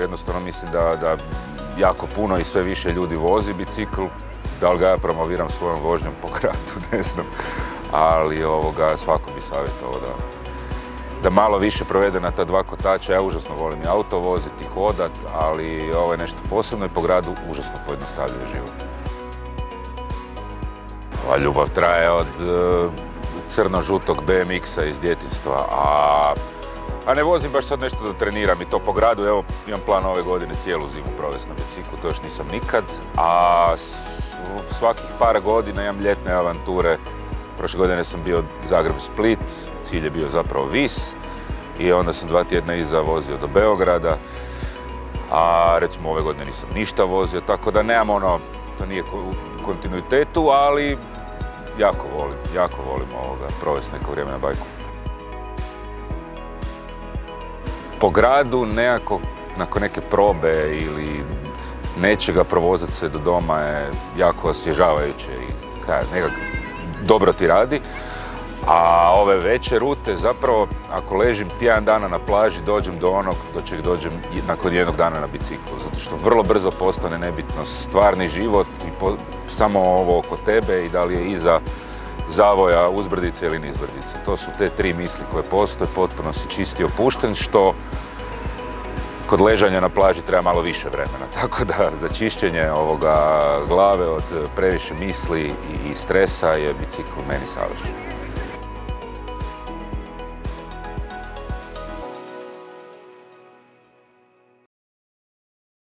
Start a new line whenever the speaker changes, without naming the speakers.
Jednostavno mislim da jako puno i sve više ljudi vozi bicikl. Da li ga ja promoviram svojom vožnjom po gradu, ne znam. Ali svako bi savjetovao da malo više provede na ta dva kotača. Ja užasno volim i auto voziti, hodat, ali ovo je nešto posebno i po gradu užasno pojednostavljuje život. Ova ljubav traje od crno-žutog BMX-a iz djetinjstva, a ne vozim baš sad nešto da treniram i to po gradu. Evo, imam plan ove godine cijelu zimu provesti na biciklu, to još nisam nikad, a svakih par godina imam ljetne avanture. Prošle godine sam bio Zagreb-Split, cilj je bio zapravo Vis i onda sam 2 tjedna iza vozio do Beograda, a recimo ove godine nisam ništa vozio, tako da nemam to nije u kontinuitetu, ali jako volim provesti neko vrijeme na bajku. Po gradu nekako, nakon neke probe ili nečega provozati se do doma je jako osvježavajuće i nekako dobro ti radi. A ove veće rute zapravo, ako ležim tjedan dana na plaži, dođem do onog do čeg dođem nakon jednog dana na biciklu. Zato što vrlo brzo postane nebitno stvarni život i samo ovo oko tebe i da li je iza zavoja uzbrdice ili nizbrdice. To su te 3 misli koje postoje, potpuno si čist i opušten, što kod ležanja na plaži treba malo više vremena. Tako da za čišćenje glave od previše misli i stresa je bicikl meni savršen.